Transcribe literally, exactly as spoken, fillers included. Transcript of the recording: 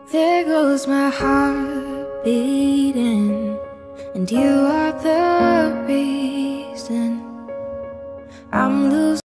There goes my heart beating, and you are the reason I'm losing.